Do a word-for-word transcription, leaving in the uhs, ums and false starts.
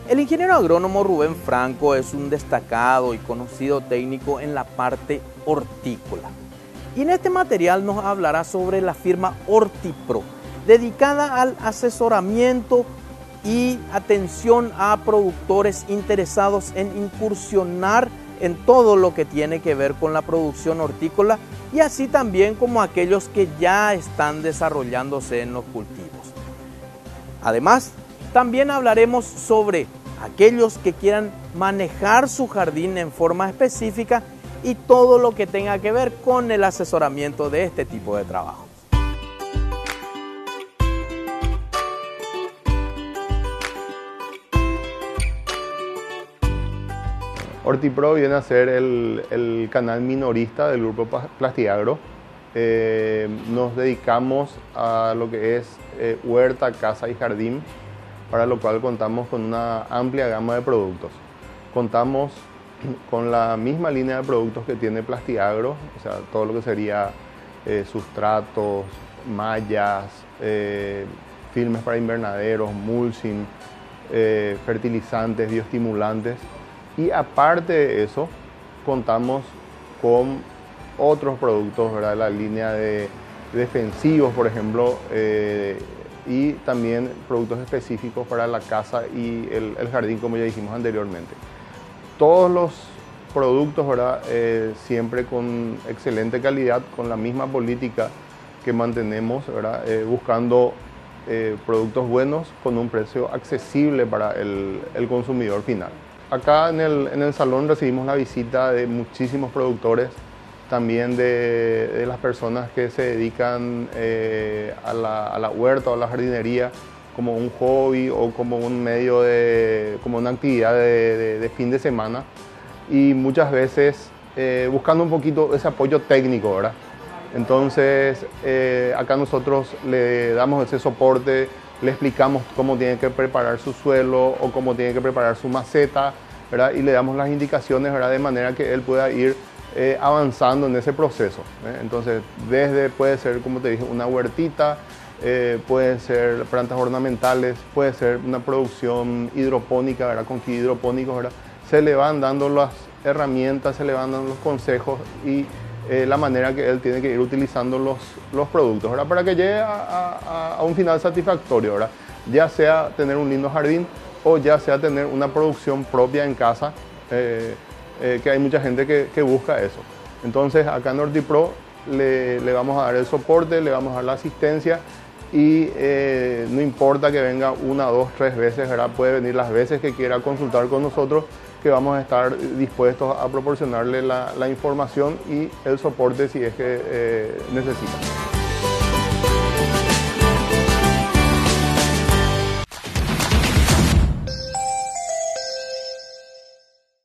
El ingeniero agrónomo Rubén Franco es un destacado y conocido técnico en la parte hortícola. Y en este material nos hablará sobre la firma HortiPro, dedicada al asesoramiento y atención a productores interesados en incursionar en todo lo que tiene que ver con la producción hortícola y así también como aquellos que ya están desarrollándose en los cultivos. Además, también hablaremos sobre aquellos que quieran manejar su jardín en forma específica y todo lo que tenga que ver con el asesoramiento de este tipo de trabajo. HortiPro viene a ser el, el canal minorista del grupo Plastiagro. Eh, nos dedicamos a lo que es eh, huerta, casa y jardín, para lo cual contamos con una amplia gama de productos. Contamos con la misma línea de productos que tiene Plastiagro, o sea, todo lo que sería eh, sustratos, mallas, eh, filmes para invernaderos, mulching, eh, fertilizantes, bioestimulantes. Y aparte de eso, contamos con otros productos, ¿verdad? La línea de defensivos, por ejemplo, eh, y también productos específicos para la casa y el, el jardín, como ya dijimos anteriormente. Todos los productos, ¿verdad? Eh, siempre con excelente calidad, con la misma política que mantenemos, ¿verdad? Eh, buscando eh, productos buenos con un precio accesible para el, el consumidor final. Acá en el, en el salón recibimos la visita de muchísimos productores, también de, de las personas que se dedican eh, a, la, a la huerta o a la jardinería como un hobby o como un medio de, como una actividad de, de, de fin de semana, y muchas veces eh, buscando un poquito ese apoyo técnico, ¿verdad? Entonces eh, acá nosotros le damos ese soporte, le explicamos cómo tiene que preparar su suelo o cómo tiene que preparar su maceta, ¿verdad? Y le damos las indicaciones, ¿verdad? De manera que él pueda ir eh, avanzando en ese proceso, ¿eh? Entonces, desde puede ser, como te dije, una huertita, eh, pueden ser plantas ornamentales, puede ser una producción hidropónica, ¿verdad? Con kit hidropónicos, ¿verdad? Se le van dando las herramientas, se le van dando los consejos y Eh, la manera que él tiene que ir utilizando los, los productos, ¿verdad? Para que llegue a, a, a un final satisfactorio, ¿verdad? Ya sea tener un lindo jardín o ya sea tener una producción propia en casa, eh, eh, que hay mucha gente que, que busca eso. Entonces acá en HortiPro le, le vamos a dar el soporte, le vamos a dar la asistencia y eh, no importa que venga una, dos, tres veces, ¿verdad? Puede venir las veces que quiera consultar con nosotros, que vamos a estar dispuestos a proporcionarle la, la información y el soporte si es que eh, necesita.